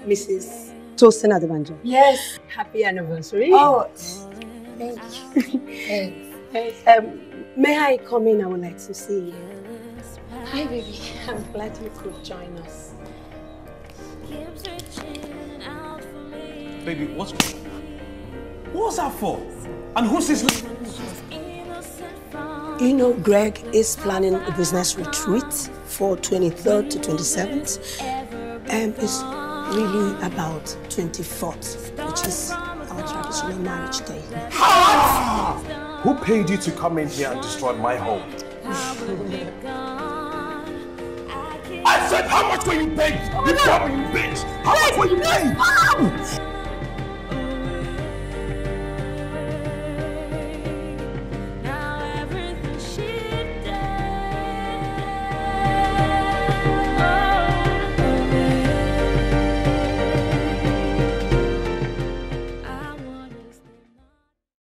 Mrs. Tosin Adebanjo. Yes. Happy anniversary. Oh, thank you. Thanks. May I come in? I would like to see you. Hi, baby. I'm glad you could join us. Baby, what's that for? And who's this? You know, Greg is planning a business retreat for 23rd to 27th. And it's really about 24th, which is our traditional marriage day. Who paid you to come in here and destroy my home? I said, how much were you paid? Before you bitch! How much were you paid?